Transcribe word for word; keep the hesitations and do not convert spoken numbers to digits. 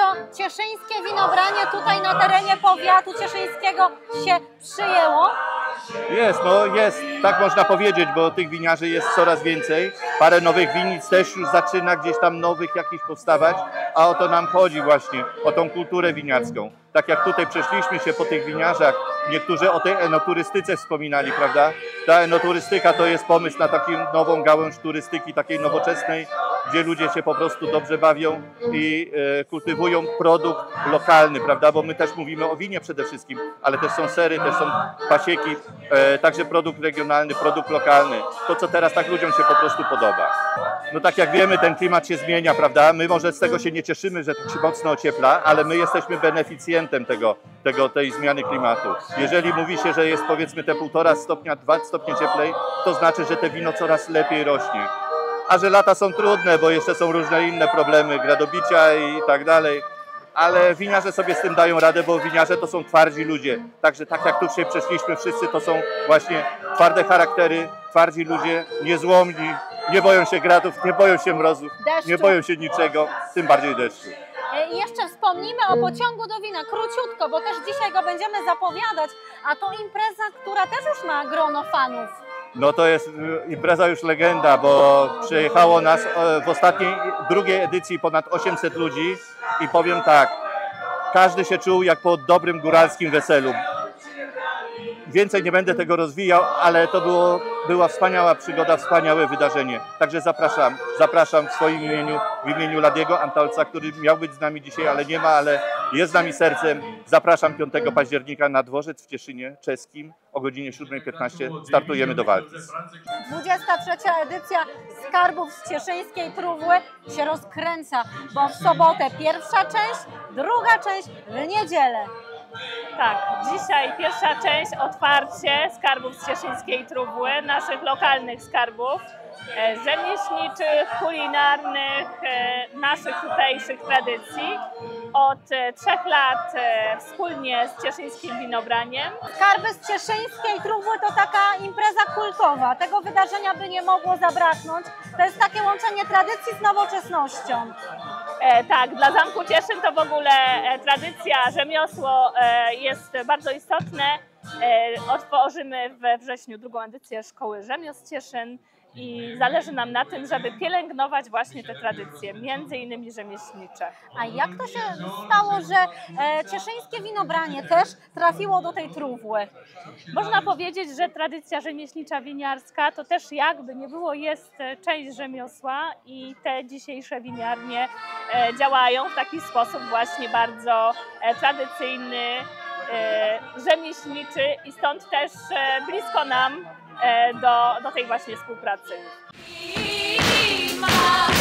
to cieszyńskie winobranie tutaj na terenie powiatu cieszyńskiego się przyjęło? Jest, no jest, tak można powiedzieć, bo tych winiarzy jest coraz więcej. Parę nowych winnic też już zaczyna gdzieś tam nowych jakichś powstawać, a o to nam chodzi właśnie, o tą kulturę winiarską. Tak jak tutaj przeszliśmy się po tych winiarzach, niektórzy o tej enoturystyce wspominali, prawda? Ta enoturystyka to jest pomysł na taką nową gałąź turystyki, takiej nowoczesnej, gdzie ludzie się po prostu dobrze bawią i e, kultywują produkt lokalny, prawda? Bo my też mówimy o winie przede wszystkim, ale też są sery, też są pasieki, e, także produkt regionalny, produkt lokalny. To, co teraz tak ludziom się po prostu podoba. No tak jak wiemy, ten klimat się zmienia, prawda? My może z tego się nie cieszymy, że tak się mocno ociepla, ale my jesteśmy beneficjentem tego, tego, tej zmiany klimatu. Jeżeli mówi się, że jest powiedzmy te półtora stopnia, dwa stopnie cieplej, to znaczy, że te wino coraz lepiej rośnie. A że lata są trudne, bo jeszcze są różne inne problemy, gradobicia i tak dalej. Ale winiarze sobie z tym dają radę, bo winiarze to są twardzi ludzie. Także tak jak tu się przeszliśmy wszyscy, to są właśnie twarde charaktery, twardzi ludzie, niezłomni, nie boją się gradów, nie boją się mrozów, Deszczu. nie boją się niczego, tym bardziej deszczu. I jeszcze wspomnimy o pociągu do wina, króciutko, bo też dzisiaj go będziemy zapowiadać, a to impreza, która też już ma grono fanów. No to jest impreza już legenda, bo przyjechało nas w ostatniej, drugiej edycji ponad osiemset ludzi i powiem tak, każdy się czuł jak po dobrym góralskim weselu. Więcej nie będę tego rozwijał, ale to było, była wspaniała przygoda, wspaniałe wydarzenie. Także zapraszam, zapraszam w swoim imieniu, w imieniu Ladiego Antolca, który miał być z nami dzisiaj, ale nie ma, ale jest z nami sercem. Zapraszam piątego października na dworzec w Cieszynie czeskim o godzinie siódmej piętnaście. Startujemy do walki. dwudziesta trzecia edycja Skarbów z Cieszyńskiej Trówły się rozkręca, bo w sobotę pierwsza część, druga część w niedzielę. Tak, dzisiaj pierwsza część, otwarcie skarbów z Cieszyńskiej Trówły, naszych lokalnych skarbów, e, rzemieślniczych, kulinarnych, e, naszych tutejszych tradycji. Od e, trzech lat e, wspólnie z Cieszyńskim Winobraniem. Skarby z Cieszyńskiej Trówły to taka impreza kultowa, tego wydarzenia by nie mogło zabraknąć. To jest takie łączenie tradycji z nowoczesnością. E, tak, dla Zamku Cieszyn to w ogóle e, tradycja, rzemiosło e, jest bardzo istotne. E, otworzymy we wrześniu drugą edycję Szkoły Rzemiosł Cieszyn i zależy nam na tym, żeby pielęgnować właśnie te tradycje, między innymi rzemieślnicze. A jak to się stało, że e, cieszyńskie winobranie też trafiło do tej Trówły? Można powiedzieć, że tradycja rzemieślnicza winiarska to też jakby nie było jest część rzemiosła i te dzisiejsze winiarnie e, działają w taki sposób właśnie bardzo e, tradycyjny, e, rzemieślniczy i stąd też e, blisko nam e, do, do tej właśnie współpracy.